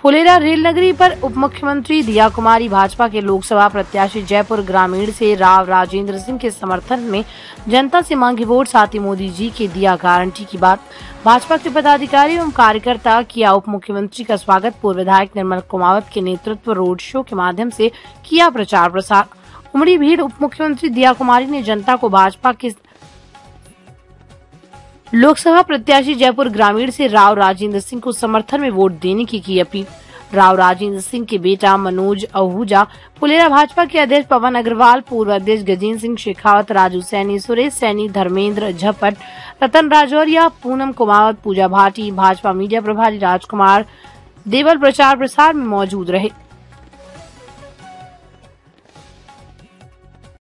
Phulera rail नगरी पर उप मुख्यमंत्री दिया कुमारी भाजपा के लोकसभा प्रत्याशी जयपुर ग्रामीण से राव राजेंद्र सिंह के समर्थन में जनता से मांगी वोट, साथ ही मोदी जी के दिया गारंटी की बात। भाजपा के पदाधिकारी एवं कार्यकर्ता किया उप मुख्यमंत्री का स्वागत। पूर्व विधायक निर्मल कुमावत के नेतृत्व रोड शो के माध्यम से किया प्रचार प्रसार। उमड़ी भीड़। उप मुख्यमंत्री दिया कुमारी ने जनता को भाजपा के लोकसभा प्रत्याशी जयपुर ग्रामीण से राव राजेंद्र सिंह को समर्थन में वोट देने की अपील। राव राजेंद्र सिंह के बेटा मनोज आहूजा, फुलेरा भाजपा के अध्यक्ष पवन अग्रवाल, पूर्व अध्यक्ष गजेंद्र सिंह शेखावत, राजू सैनी, सुरेश सैनी, धर्मेंद्र झपट, रतन राजौरिया, पूनम कुमावत, पूजा भाटी, भाजपा मीडिया प्रभारी राजकुमार देवल प्रचार प्रसार में मौजूद रहे।